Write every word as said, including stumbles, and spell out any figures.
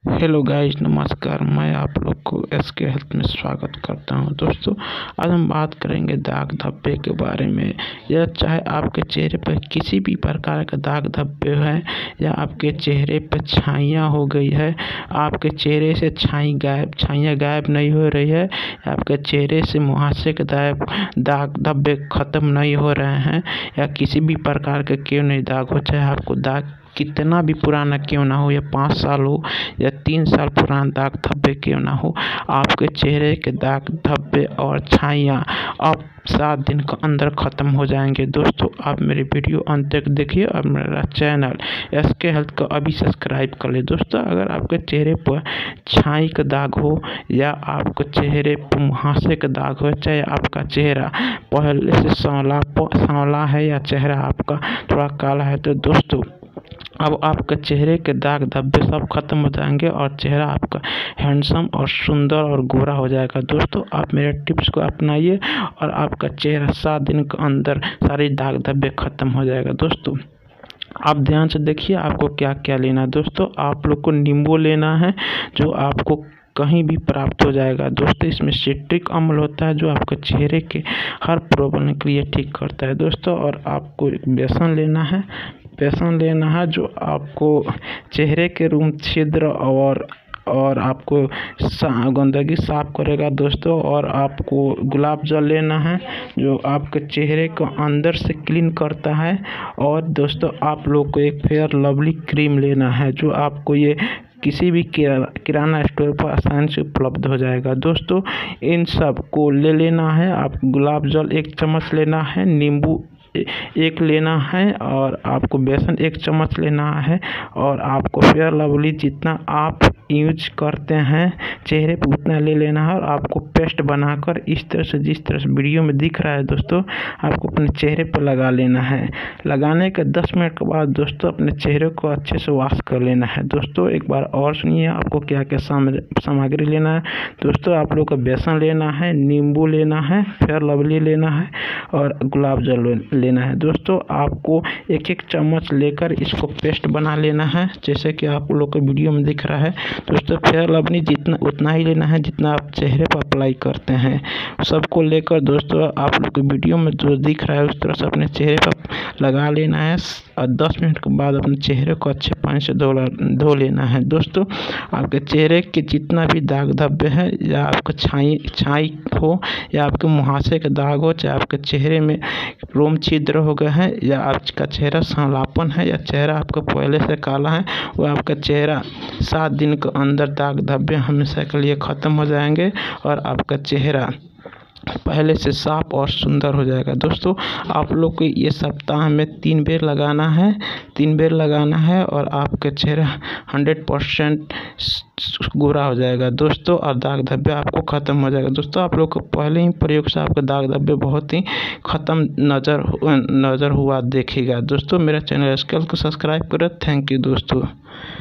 Hello guys, नमस्कार। मैं आप लोग को एस के हेल्थ में स्वागत करता हूं। दोस्तों, आज हम बात करेंगे दाग धब्बे के बारे में। या चाहे आपके चेहरे पर किसी भी प्रकार का दाग धब्बे है, या आपके चेहरे पर छाइयाँ हो गई है, आपके चेहरे से छाई गायब छाइयाँ गायब नहीं हो रही है, आपके चेहरे से मुहासे के दाग दाग धब्बे ख़त्म नहीं हो रहे हैं, या किसी भी प्रकार के क्यों नहीं दाग हो, चाहे आपको दाग कितना भी पुराना क्यों ना हो, या पाँच साल हो या तीन साल पुराना दाग धब्बे क्यों ना हो, आपके चेहरे के दाग धब्बे और छाइयाँ अब सात दिन के अंदर ख़त्म हो जाएंगे। दोस्तों, आप मेरी वीडियो अंत तक देखिए और मेरा चैनल एस के हेल्थ को अभी सब्सक्राइब कर ले। दोस्तों, अगर आपके चेहरे पर छाई का दाग हो, या आपके चेहरे पर मुहासे का दाग हो, चाहे आपका चेहरा पहले से सांवला सांवला है या चेहरा आपका थोड़ा काला है, तो दोस्तों अब आपके चेहरे के दाग धब्बे सब खत्म हो जाएंगे और चेहरा आपका हैंडसम और सुंदर और गोरा हो जाएगा। दोस्तों, आप मेरे टिप्स को अपनाइए और आपका चेहरा सात दिन के अंदर सारे दाग धब्बे खत्म हो जाएगा। दोस्तों, आप ध्यान से देखिए आपको क्या क्या लेना है। दोस्तों, आप लोग को नींबू लेना है, जो आपको कहीं भी प्राप्त हो जाएगा। दोस्तों, इसमें सिट्रिक अम्ल होता है, जो आपके चेहरे के हर प्रॉब्लम के लिए ठीक करता है। दोस्तों, और आपको बेसन लेना है बेसन लेना है जो आपको चेहरे के रूम छिद्र और और आपको गंदगी साफ करेगा। दोस्तों, और आपको गुलाब जल लेना है, जो आपके चेहरे को अंदर से क्लीन करता है। और दोस्तों, आप लोग को एक फेयर लवली क्रीम लेना है, जो आपको ये किसी भी किराना स्टोर पर आसानी से उपलब्ध हो जाएगा। दोस्तों, इन सब को ले लेना है। आप गुलाब जल एक चम्मच लेना है, नींबू एक लेना है, और आपको बेसन एक चम्मच लेना है, और आपको फेयर लवली जितना आप यूज करते हैं चेहरे पर उतना ले लेना है। और आपको पेस्ट बनाकर इस तरह से, जिस तरह से वीडियो में दिख रहा है, दोस्तों आपको अपने चेहरे पर लगा लेना है। लगाने के दस मिनट के बाद दोस्तों अपने चेहरे को अच्छे से वॉश कर लेना है। दोस्तों, एक बार और सुनिए आपको क्या क्या सामग्री लेना है। दोस्तों, आप लोग को बेसन लेना है, नींबू लेना है, फेयर लवली लेना है, और गुलाब जल लेना है। दोस्तों, आपको एक एक चम्मच लेकर इसको पेस्ट बना लेना है, जैसे कि आप लोग को वीडियो में दिख रहा है। दोस्तों, फेयर लवली जितना उतना ही लेना है जितना आप चेहरे पर अप्लाई करते हैं। सबको लेकर दोस्तों आप लोग को वीडियो में जो दिख रहा है उस तरह से अपने चेहरे पर लगा लेना है, और दस मिनट के बाद अपने चेहरे को अच्छे पानी से धो धो लेना है। दोस्तों, आपके चेहरे के जितना भी दाग धब्बे हैं, या आपका छाई छाई हो, या आपके मुहासे का दाग हो, चाहे आपके चेहरे में रोम छिद्र हो गए हैं, या आपका चेहरा सांवलापन है, या चेहरा आपका पहले से काला है, वो आपका चेहरा सात दिन के अंदर दाग धब्बे हमेशा के लिए ख़त्म हो जाएंगे और आपका चेहरा पहले से साफ और सुंदर हो जाएगा। दोस्तों, आप लोग को ये सप्ताह में तीन बेर लगाना है तीन बेर लगाना है और आपका चेहरा हंड्रेड परसेंट गोरा हो जाएगा। दोस्तों, और दाग धब्बे आपको ख़त्म हो जाएगा। दोस्तों, आप लोग को पहले ही प्रयोग से आपके दाग धब्बे बहुत ही ख़त्म नज़र नज़र हुआ देखेगा। दोस्तों, मेरा चैनल स्केल को सब्सक्राइब करें। थैंक यू दोस्तों।